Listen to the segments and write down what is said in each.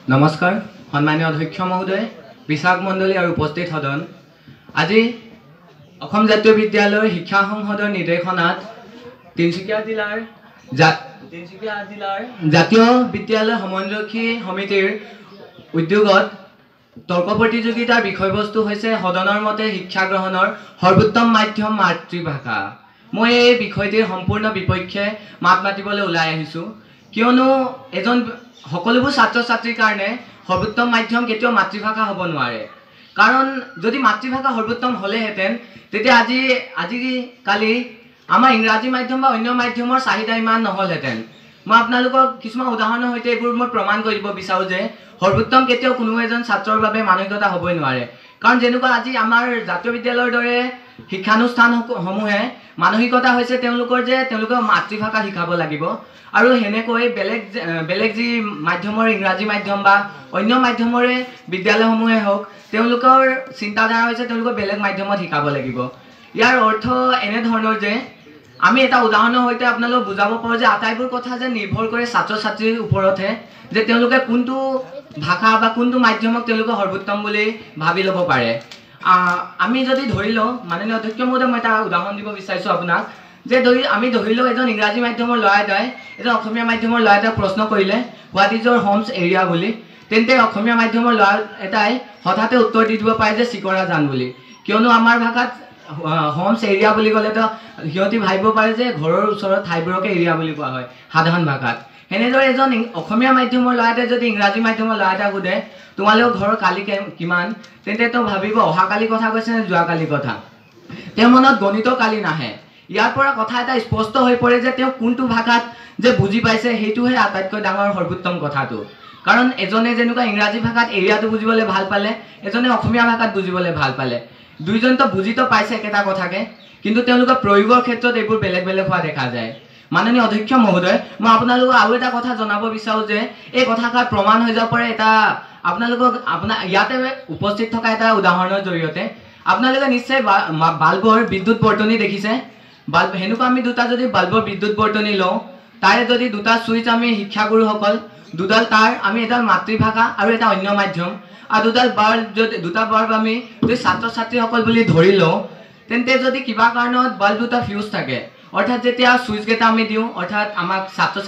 নমস্কাৰ সন্মানীয় অধ্যক্ষ মহোদয় বিশাখ মণ্ডলী আৰু উপস্থিত সদন আজি অসম জাতীয় বিদ্যালয়ৰ শিক্ষা সংসদৰ নিৰ্দেশনাত তিনিচুকীয়া জিলাৰ জাতীয় বিদ্যালয় সমন্বয়ৰক্ষী সমিতিৰ উদ্যোগত তৰ্ক প্ৰতিযোগিতাৰ বিষয়বস্তু হৈছে সদনৰ মতে শিক্ষা গ্ৰহণৰ সৰ্বোত্তম মাধ্যম মাতৃভাষা। মই এই বিষয়টিৰ সম্পূৰ্ণ বিপক্ষে মাত মাতিবলৈ ওলাই আহিছো, কিয়নো এজন সকলোবোৰ ছাত্ৰ ছাত্ৰীৰ কাৰণে সৰ্বোত্তম মাধ্যম কেতিয়াও মাতৃভাষা হ'ব নোৱাৰে। কাৰণ যদি মাতৃভাষা সৰ্বোত্তম হ'লেহেঁতেন তেতিয়া আজিকালি আমাৰ ইংৰাজী মাধ্যম বা অন্য মাধ্যমৰ চাহিদা ইমান নহ'লহেঁতেন। মই আপোনালোকক কিছুমান উদাহৰণৰ সৈতে এইবোৰ মই প্ৰমাণ কৰিব বিচাৰোঁ যে সৰ্বোত্তম কেতিয়াও কোনো এজন ছাত্ৰৰ বাবে মানসিকতা হ'বই নোৱাৰে। কাৰণ যেনেকুৱা আজি আমাৰ জাতীয় বিদ্যালয়ৰ দৰে শিক্ষানুষ্ঠানসমূহে মানসিকতা হৈছে তেওঁলোকৰ যে তেওঁলোকে মাতৃভাষা শিকাব লাগিব, আৰু সেনেকৈ বেলেগ যি মাধ্যমৰ ইংৰাজী মাধ্যম বা অন্য মাধ্যমৰে বিদ্যালয়সমূহে হওক তেওঁলোকৰ চিন্তাধাৰা হৈছে তেওঁলোকৰ বেলেগ মাধ্যমত শিকাব লাগিব। ইয়াৰ অৰ্থ এনেধৰণৰ যে আমি এটা উদাহৰণৰ সৈতে আপোনালোকক বুজাব পাৰোঁ যে আটাইবোৰ কথা যে নিৰ্ভৰ কৰে ছাত্ৰ ছাত্ৰীৰ ওপৰতহে, যে তেওঁলোকে কোনটো ভাষা বা কোনটো মাধ্যমক তেওঁলোকে সৰ্বোত্তম বুলি ভাবি ল'ব পাৰে। আমি যদি ধৰি লওঁ, মাননীয় অধ্যক্ষ মহোদয় মই এটা উদাহৰণ দিব বিচাৰিছোঁ আপোনাক, যে আমি ধৰি লওঁ এজন ইংৰাজী মাধ্যমৰ ল'ৰা এটাই এজন অসমীয়া মাধ্যমৰ ল'ৰা এটাক প্ৰশ্ন কৰিলে what is your homes area বুলি, তেন্তে অসমীয়া মাধ্যমৰ ল'ৰা এটাই হঠাতে উত্তৰ দি দিব পাৰে যে চিকৰাজান বুলি। কিয়নো আমাৰ ভাষাত হোমছ এৰিয়া বুলি ক'লেতো সিহঁতি ভাবিব পাৰে যে ঘৰৰ ওচৰৰ ঠাইবোৰকে এৰিয়া বুলি কোৱা হয় সাধাৰণ ভাষাত। সেনেদৰে এজন অসমীয়া মাধ্যমৰ ল'ৰা এটাই যদি ইংৰাজী মাধ্যমৰ ল'ৰা এটাক সোধে তোমালোকৰ ঘৰৰ কালি কিমান, তেন্তে তেওঁ ভাবিব অহাকালি কথা কৈছে নে যোৱাকালি কথা। তেওঁৰ মনত গণিতৰ কালি নাহে। ইয়াৰ পৰা কথা এটা স্পষ্ট হৈ পৰে যে তেওঁ কোনটো ভাষাত যে বুজি পাইছে সেইটোহে আটাইতকৈ ডাঙৰ সৰ্বোত্তম কথাটো। কাৰণ এজনে যেনেকুৱা ইংৰাজী ভাষাত এৰিয়াটো বুজিবলৈ ভাল পালে, এজনে অসমীয়া ভাষাত বুজিবলৈ ভাল পালে। দুইজনতো বুজিতো পাইছে একেটা কথাকে, কিন্তু তেওঁলোকৰ প্ৰয়োগৰ ক্ষেত্ৰত এইবোৰ বেলেগ বেলেগ হোৱা দেখা যায়। মাননীয় অধ্যক্ষ মহোদয়, মই আপোনালোকক আৰু এটা কথা জনাব বিচাৰোঁ যে এই কথাষাৰ প্ৰমাণ হৈ যাব পাৰে আপোনালোকক ইয়াতে উপস্থিত থকা এটা উদাহৰণৰ জৰিয়তে। আপোনালোকে নিশ্চয় বাল্বৰ বিদ্যুৎ বৰ্তনী দেখিছে। সেনেকুৱা আমি দুটা যদি বাল্বৰ বিদ্যুৎ বৰ্তনী লওঁ, তাৰে যদি দুটা চুইচ আমি শিক্ষাগুৰুসকল, দুডাল তার আমি এডাল মাতৃভাষা আৰু এটা অন্য মাধ্যম, আৰু দুটা বাল্ব আমি যদি ছাত্ৰ ছাত্ৰীসকল বুলি ধৰি লওঁ, তেন্তে যদি কিবা কাৰণত বাল্ব দুটা ফিউজ থাকে, অৰ্থাৎ যেতিয়া চুইচকেইটা আমি দিওঁ, অৰ্থাৎ আমাক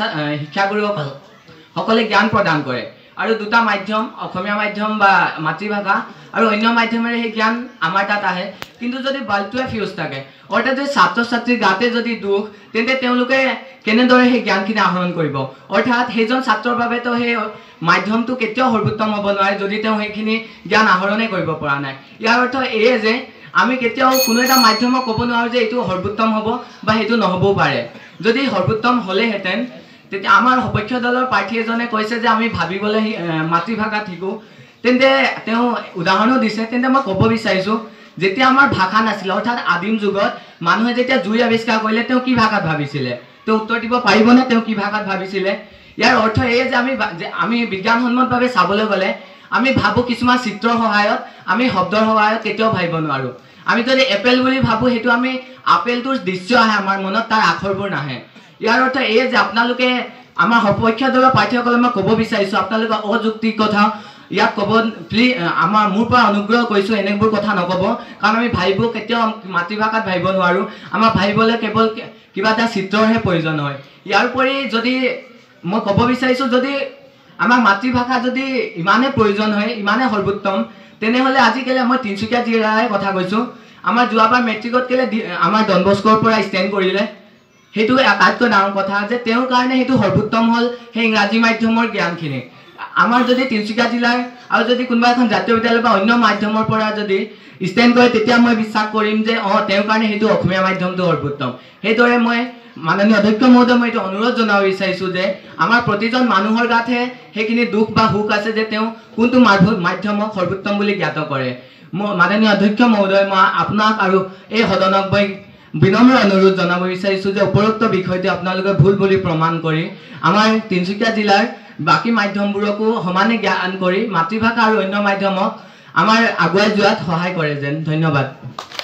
শিক্ষাগুৰুসকলে জ্ঞান প্ৰদান কৰে, আৰু দুটা মাধ্যম অসমীয়া মাধ্যম বা মাতৃভাষা আৰু অন্য মাধ্যমেৰে সেই জ্ঞান আমাৰ তাত আহে, কিন্তু যদি বাল্বটোৱে ফিউজ থাকে, অৰ্থাৎ যদি ছাত্ৰ ছাত্ৰীৰ গাতে যদি দুখ, তেন্তে তেওঁলোকে কেনেদৰে সেই জ্ঞানখিনি আহৰণ কৰিব। অৰ্থাৎ সেইজন ছাত্ৰৰ বাবেতো সেই মাধ্যমটো কেতিয়াও সৰ্বোত্তম হ'ব নোৱাৰে যদি তেওঁ সেইখিনি জ্ঞান আহৰণে কৰিব পৰা নাই। ইয়াৰ অৰ্থ এয়ে যে আমি কেতিয়াও কোনো এটা মাধ্যমক ক'ব নোৱাৰোঁ যে এইটো সৰ্বোত্তম হ'ব বা সেইটো নহ'বও পাৰে। যদি সৰ্বোত্তম হ'লেহেঁতেন তেতিয়া আমাৰ সপক্ষ দলৰ প্ৰাৰ্থী এজনে কৈছে যে আমি ভাবিবলৈ মাতৃভাষাত শিকোঁ, তেন্তে তেওঁ উদাহৰণো দিছে। তেন্তে মই ক'ব বিচাৰিছোঁ যেতিয়া আমাৰ ভাষা নাছিলে, অৰ্থাৎ আদিম যুগত মানুহে যেতিয়া জুই আৱিষ্কাৰ কৰিলে তেওঁ কি ভাষাত ভাবিছিলে, তেওঁ উত্তৰ দিব পাৰিবনে তেওঁ কি ভাষাত ভাবিছিলে? ইয়াৰ অৰ্থ এয়ে যে আমি বিজ্ঞানসন্মতভাৱে চাবলৈ গ'লে আমি ভাবোঁ কিছুমান চিত্ৰৰ সহায়ত, আমি শব্দৰ সহায়ত কেতিয়াও ভাবিব নোৱাৰোঁ। আমি যদি এপেল বুলি ভাবোঁ, সেইটো আমি আপেলটোৰ দৃশ্য আহে আমাৰ মনত, তাৰ আখৰবোৰ নাহে। ইয়াৰ অৰ্থ এয়ে যে আপোনালোকে আমাৰ সপক্ষ দলৰ প্ৰাৰ্থীসকলে মই ক'ব বিচাৰিছোঁ আপোনালোকে অযৌক্তিক কথা ইয়াত ক'ব প্লিজ, মোৰ পৰা অনুগ্ৰহ কৰিছোঁ এনেবোৰ কথা নক'ব। কাৰণ আমি ভাবিব কেতিয়াও মাতৃভাষাত ভাবিব নোৱাৰোঁ, আমাৰ ভাবিবলৈ কেৱল কিবা এটা চিত্ৰৰহে প্ৰয়োজন হয়। ইয়াৰ উপৰি যদি মই ক'ব বিচাৰিছোঁ যদি আমাক মাতৃভাষা যদি ইমানেই প্ৰয়োজন হয়, ইমানেই সৰ্বোত্তম, তেনেহ'লে আজিকালি মই তিনিচুকীয়া জিলাৰে কথা কৈছোঁ, আমাৰ যোৱাবাৰ মেট্ৰিকত কেলে আমাৰ ডন বস্কৰ পৰা ষ্টেণ্ড কৰিলে, সেইটো আটাইতকৈ ডাঙৰ কথা যে তেওঁৰ কাৰণে সেইটো সৰ্বোত্তম হ'ল সেই ইংৰাজী মাধ্যমৰ জ্ঞানখিনি। আমাৰ যদি তিনিচুকীয়া জিলাৰ আৰু যদি কোনোবা এখন জাতীয় বিদ্যালয় বা অন্য মাধ্যমৰ পৰা যদি ষ্টেণ্ড কৰে, তেতিয়া মই বিশ্বাস কৰিম যে তেওঁৰ কাৰণে সেইটো অসমীয়া মাধ্যমটো সৰ্বোত্তম। সেইদৰে মই মাননীয় অধ্যক্ষ মহোদয় মই এইটো অনুৰোধ জনাব বিচাৰিছোঁ যে আমাৰ প্ৰতিজন মানুহৰ গাতহে সেইখিনি দুখ বা সুখ আছে যে তেওঁ কোনটো মাধ্যমক সৰ্বোত্তম বুলি জ্ঞাত কৰে। মাননীয় অধ্যক্ষ মহোদয়, মই আপোনাক আৰু এই সদনক মই বিনম্ৰ অনুৰোধ জনাব বিচাৰিছোঁ যে উপৰোক্ত বিষয়টো আপোনালোকে ভুল বুলি প্ৰমাণ কৰি আমাৰ তিনিচুকীয়া জিলাৰ বাকী মাধ্যমবোৰকো সমানে জ্ঞান কৰি মাতৃভাষা আৰু অন্য মাধ্যমক আমাৰ আগুৱাই যোৱাত সহায় কৰে যেন। ধন্যবাদ।